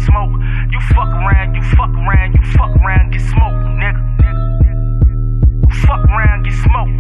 smoke. You fuck around, you fuck around, you fuck around, get smoked, nigga. Fuck around, get smoked.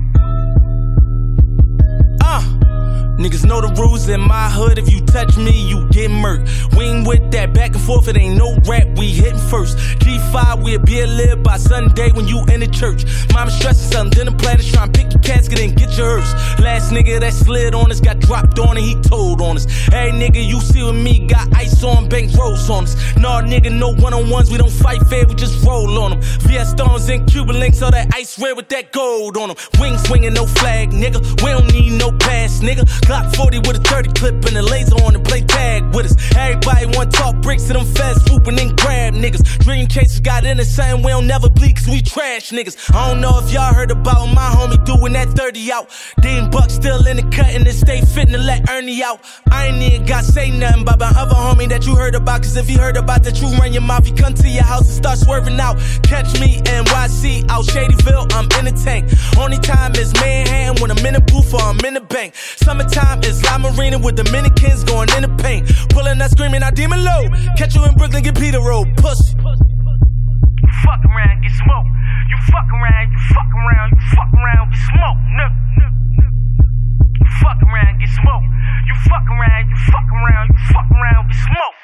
Niggas know the rules in my hood. If you touch me, you get murked. We ain't with that back and forth, it ain't no rap, we hittin' first. G5, we'll be a live by Sunday when you in the church. Mama stressing something, then the platters trying to pick your casket and get your hearse. Last nigga that slid on us got dropped on and he told on us. Hey nigga, you see with me, got ice on, bank rolls on us. Nah nigga, no one-on-ones, we don't fight fair, we just roll on them. VS Stones and Cuban links, all that ice red with that gold on them. Wing swinging, no flag, nigga, we don't need no pass, nigga. Glock 40 with a 30 clip and a laser on and play tag with us. Everybody want talk bricks to them fast swooping and grab niggas. Dream chasers got in the same, we don't never bleed cause we trash niggas. I don't know if y'all heard about my homie doing that 30 out. Dean Buck still in the cut and it stay fitting to let Ernie out. I ain't even got say nothing about my other homie that you heard about, cause if you heard about that you run your mouth, he come to your house and start swerving out. Catch me NYC out Shadyville, I'm in the tank. Only time is Manhattan when I'm in the booth or I'm in the bank. Summertime is La Marina with Dominicans going in the paint. Pulling up screaming out demon low. Catch you in Brooklyn, get Peter Road, pussy. You fuck around, get smoked. You fuck around, you fuck around, you fuck around, get smoked, nigga. You fuck around, get smoked. You fuck around, you fuck around, you fuck around, get smoked.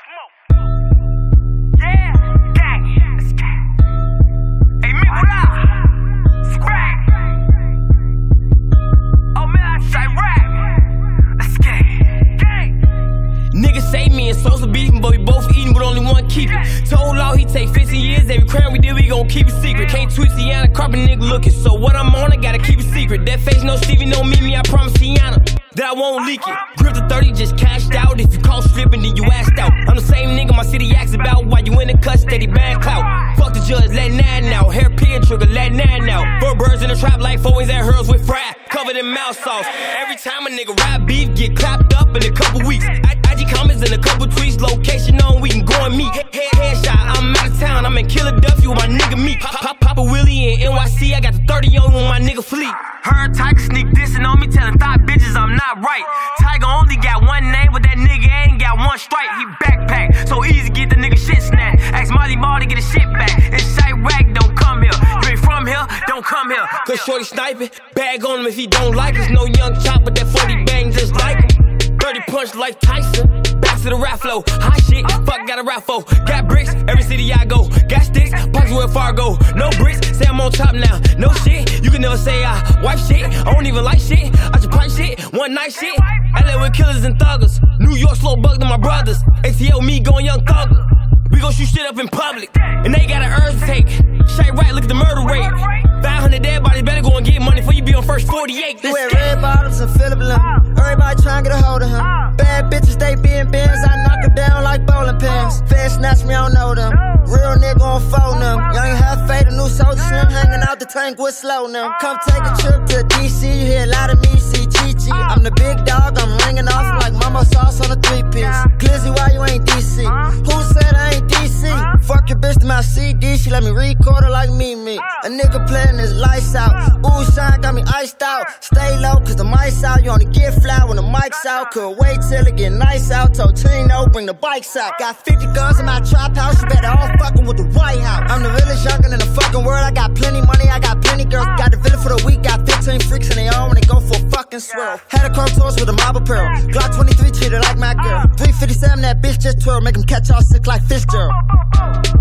Yeah, gang. Hey, Meek, what up? Scrag. Oh man, I say rap. Let's get it. Gang. Niggas say me and Sosa beefing, but we both eating with only one keep it. Told Law he take 15 years, every crown we did we gon' keep it secret. Can't tweet Tiana, carpet nigga looking, so what I'm on I gotta keep it secret. That face no Stevie, no Mimi, I promise Tiana that I won't leak it. Grip the 30, just cashed out. If you call stripping, then you asked out. I'm the same nigga my city asks about. Why you in the cut, steady band clout. Fuck the judge, let 9 out. Hair pin trigger, let 9 out. Bird birds in the trap like always at hers with fry, covered in mouth sauce. Every time a nigga rap beef, get clapped up in a couple weeks. IG comments and a couple tweets, location on, we can go and meet. Headshot, I'm out of town, I'm in Philadelphia with my nigga Meek. Pop a Willie in NYC, I got the 30 on with my nigga Fleet. Heard Tiger sneak dissing on me, telling thought bitches I'm not right. Tiger only got one name, but that nigga ain't got one stripe. He backpack, so easy get the nigga shit snapped. Ask Molly Ball to get his shit back. And Chiraq, don't come here. You ain't from here, don't come here. Cause shorty sniping, bag on him if he don't like us. No young chop, but that 40 bang just like him. 30 punch like Tyson, back to the rap flow. Hot shit, fuck got a rap for. Got bricks, every city I go. Got sticks, pockets where Fargo. No bricks, say I'm on top now. No shit, you can never say I wipe shit. I don't even like shit, I just pipe shit. One night shit, LA with killers and thuggers. New York slow bug to my brothers. ATL me going young thugger. We gon' shoot shit up in public, and they got an urge to take. Chiraq, look at the murder rate. 500 dead bodies, better go and get money before you be on first 48. You wear red bottles and Philip Lim. Everybody trying to get a hold of him. Bad bitches, they be in bins. I knock her down like bowling pins. Fed snatch me, I don't know them. Real nigga on phone them. Young half fade, a new soldier slim, hanging out the tank with slow them. Come take a trip to DC, you hear a lot of me, see Chi-Chi. I'm the big dog, I'm ringing off like Momma sauce on a 3-piece. Glizzy, why you ain't DC? Who said I ain't DC? Fuck your bitch to my CD, she let me record her like me. A nigga playing his lights out. Ooh, shine got me iced out. Stay low, cause the mic's out. You only get fly when the mic's out. Could wait till it get nice out. Told Tino, bring the bikes out. Got 50 guns in my trap house. You better all fucking with the White House. I'm the realest youngin' in the fucking world. I got plenty money, I got plenty girls. Got the villa for the week. Got 15 freaks and they all when they go for a fucking swirl. Had a chrome toast with a mob apparel. Glock 23 treated like my girl. 357, that bitch just twirl. Make him catch all sick like Fitzgerald.